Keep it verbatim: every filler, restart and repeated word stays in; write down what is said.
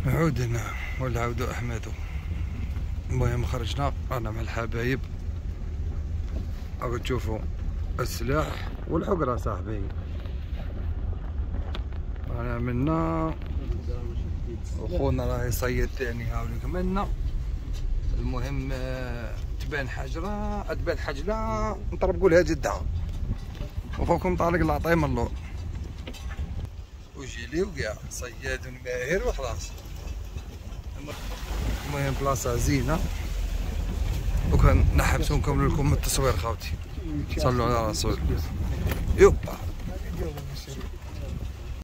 عودنا والعود أحمد. المهم خرجنا أنا مع الحبايب، راكم تشوفوا السلاح والحقرة صاحبي. أنا منا وخونا راه يصيد تاني هاوليك منا. المهم تبان حجرة تبان حجلة نطربقوا لها جدها وفوقكم طارق العطاي من اللور وجيلي وكاع صياد ماهر وخلاص. المهم بلاصة زينة وكان نحبسو نكمل لكم التصوير خاوتي. صلوا على رسول يوبا.